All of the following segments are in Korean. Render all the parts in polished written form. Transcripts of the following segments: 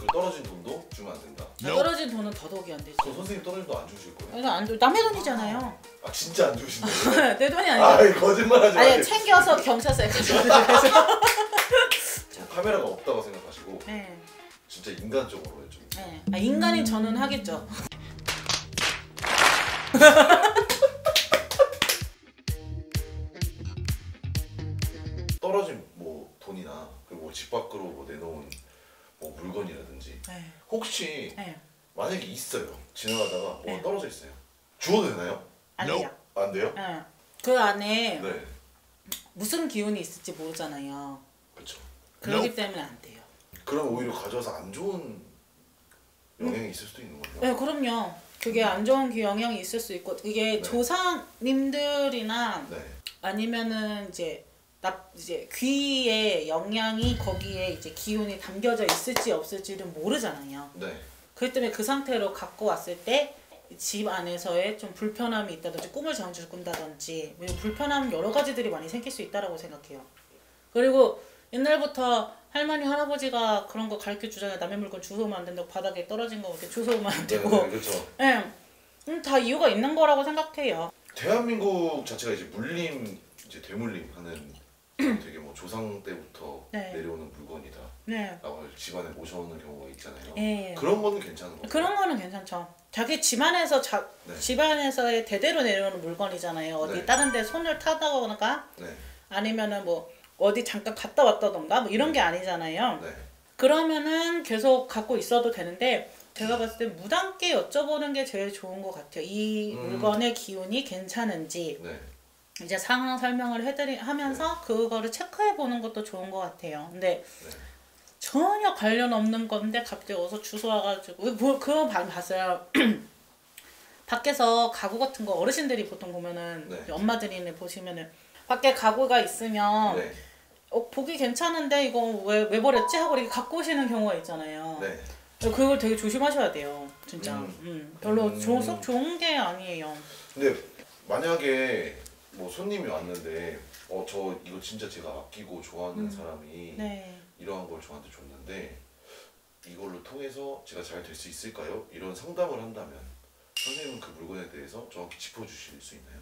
그 떨어진 돈도 주면 안 된다. 떨어진 돈은 더더욱이 안 되지. 그럼 선생님 떨어진 돈 안 주실 거예요? 그래서 안 줘. 남의 돈이잖아요. 아 진짜 안 주신다고요? 내 돈이 아니야. 아 거짓말하지 마세요. 아니 챙겨서 경찰서에 가져가서. 카메라가 없다고 생각하시고 네. 진짜 인간적으로 좀. 네. 아, 인간이 저는 하겠죠. 떨어진 뭐 돈이나 뭐 집 밖으로 뭐 내놓은 뭐 물건이라든지 네. 혹시 네. 만약에 있어요. 지나가다가 뭐 네. 떨어져 있어요. 주워도 되나요? 안 돼요. 안 돼요? 네. 그 안에 네. 무슨 기운이 있을지 모르잖아요. 그렇죠. 그렇기 때문에 안 돼요. 그럼 오히려 가져와서 안 좋은 영향이 있을 수도 있는 거예요. 네, 그럼요. 그게 안 좋은 영향이 있을 수 있고 이게 네. 조상님들이나 네. 아니면은 이제 귀의 영향이 거기에 이제 기운이 담겨져 있을지 없을지를 모르잖아요. 네. 그렇기 때문에 그 상태로 갖고 왔을 때 집 안에서의 좀 불편함이 있다든지 꿈을 장주를 꾼다든지 불편함 여러 가지들이 많이 생길 수 있다라고 생각해요. 그리고 옛날부터 할머니 할아버지가 그런 거 가르쳐 주잖아요. 남의 물건 주워오면 안 된다고. 바닥에 떨어진 거 이렇게 주워오면 안 되고. 네, 그렇죠. 네. 다 이유가 있는 거라고 생각해요. 대한민국 자체가 이제 물림, 이제 되물림 하는 되게 뭐 조상 때부터 네. 내려오는 물건이다. 네. 라고 집안에 모셔오는 경우가 있잖아요. 네. 그런 거는 괜찮은 거예요? 그런 거는 괜찮죠. 자기 집안에서 네. 집안에서의 대대로 내려오는 물건이잖아요. 어디 네. 다른 데 손을 타다거나 네. 아니면은 뭐 어디 잠깐 갔다 왔다던가 뭐 이런 게 아니잖아요. 네. 그러면은 계속 갖고 있어도 되는데 제가 봤을 때 무당께 여쭤보는 게 제일 좋은 것 같아요. 이 물건의 기운이 괜찮은지 네. 이제 상황 설명을 하면서 그거를 체크해 보는 것도 좋은 것 같아요. 근데 네. 전혀 관련 없는 건데 갑자기 어서 주워 와가지고 그거 봤어요. 밖에서 가구 같은 거 어르신들이 보통 보면은 네. 엄마들이 보시면은 밖에 가구가 있으면 네. 보기 괜찮은데 이거 왜 버렸지 하고 이렇게 갖고 오시는 경우가 있잖아요. 네. 그걸 되게 조심하셔야 돼요. 진짜. 별로 썩 좋은 게 아니에요. 근데 만약에 뭐 손님이 왔는데 저 이거 진짜 제가 아끼고 좋아하는 사람이 네. 이러한 걸 저한테 줬는데 이걸로 통해서 제가 잘 될 수 있을까요? 이런 상담을 한다면 선생님은 그 물건에 대해서 정확히 짚어주실 수 있나요?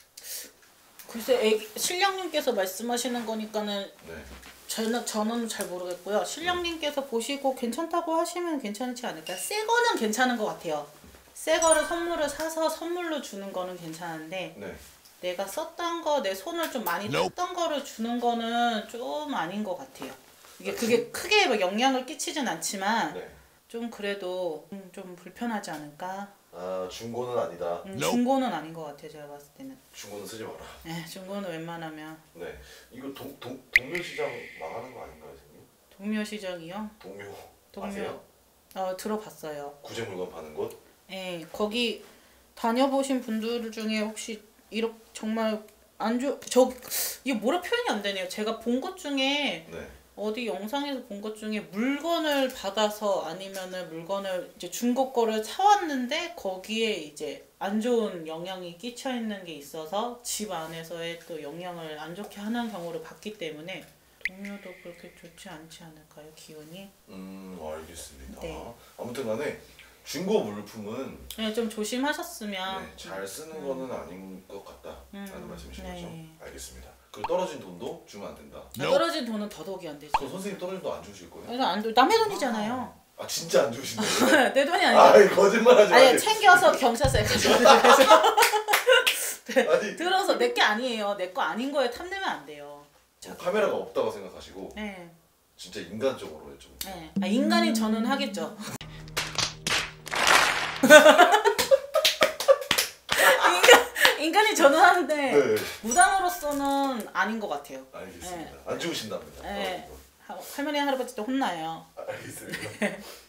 글쎄 신령님께서 말씀하시는 거니까는 네. 저는 잘 모르겠고요. 신령님께서 보시고 괜찮다고 하시면 괜찮지 않을까요? 새 거는 괜찮은 것 같아요. 새 거를 선물을 사서 선물로 주는 거는 괜찮은데 네. 내가 썼던 거, 내 손을 좀 많이 탔던 거를 주는 거는 좀 아닌 것 같아요. 그게 크게 뭐 영향을 끼치진 않지만 네. 좀 그래도 좀 불편하지 않을까? 아 중고는 아니다. 중고는 아닌 것 같아요. 제가 봤을 때는. 중고는 쓰지 마라. 네, 중고는 웬만하면. 네. 이거 동묘시장 망하는 거 아닌가요, 선생님? 동묘시장이요? 동묘. 아세요? 들어봤어요. 구제물건 파는 곳? 네, 거기 다녀보신 분들 중에 혹시 이렇게 정말 이게 뭐라 표현이 안 되네요. 제가 본 것 중에 네. 어디 영상에서 본 것 중에 물건을 받아서 아니면은 물건을 이제 중고 거를 사왔는데 거기에 이제 안 좋은 영향이 끼쳐 있는 게 있어서 집 안에서의 또 영향을 안 좋게 하는 경우를 봤기 때문에 동료도 그렇게 좋지 않지 않을까요, 기운이? 알겠습니다. 네. 아무튼 간에 중고 물품은 네, 좀 조심하셨으면. 네, 잘 쓰는 거는 아닌 것 같다라는 말씀이신 네. 거죠? 알겠습니다. 그 떨어진 돈도 주면 안 된다. 떨어진 돈은 더더욱이 안 되죠. 그럼 선생님 떨어진 돈 안 주실 거예요? 그래서 남의 돈이잖아요. 아 진짜 안 주신다고요? 내 돈이 아니고. 아 거짓말하지 마세요. 아니 챙겨서 경찰서에 가져가서 아니 들어서 내 게 아니에요. 내 거 아닌 거에 탐내면 안 돼요. 카메라가 없다고 생각하시고 네. 진짜 인간적으로 좀. 네. 인간이 저는 하겠죠. 인간이 저는 하는데 네. 무당으로서는 아닌 것 같아요. 알겠습니다. 네. 안 주신답니다. 네. 할머니 할아버지도 혼나요. 알겠습니다.